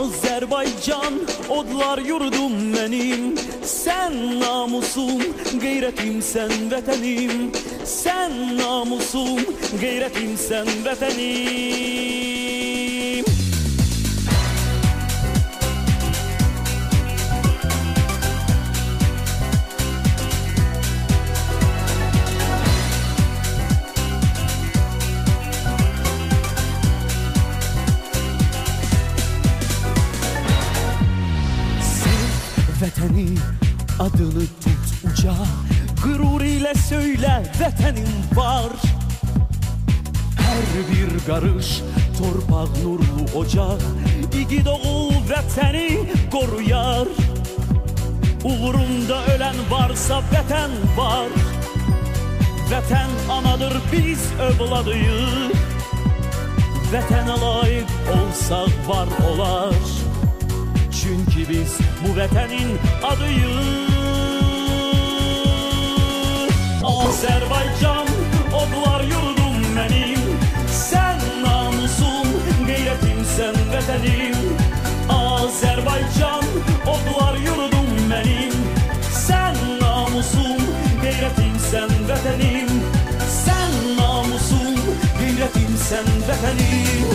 Azerbaycan odlar yurdum benim. Sen namusum, gayretim, sen vatanım. Sen namusum, gayretim, sen vatanım. Vətəni adını tut uca, qürur ilə söylə vətənim var. Hər bir qarış torpaq nurlu ocaq, igid oğul vətəni qoruyar. Uğrunda ölən varsa vətən var. Vətən anadır, biz övladıyıq. Vətənə layiq olsaq var olar. Çünkü biz bu vətənin adıyıq. Azerbaycan odlar yurdum benim. Sen namusum, gayretim, sen vətənim. Azerbaycan odlar yurdum benim. Sen namusum, gayretim, sen vətənim. Sen namusum, gayretim, sen vətənim.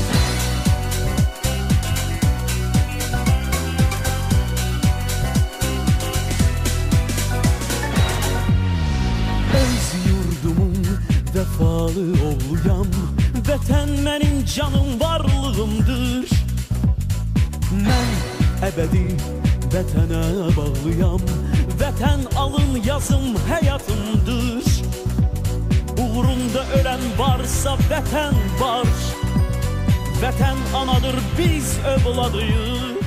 Vefalı oğluyam, vətən mənim canım varlığımdır. Mən əbədi vətənə bağlıyam, vətən alın yazım həyatımdır. Uğrunda ölən varsa vətən var. Vətən anadır, biz övladıyıq.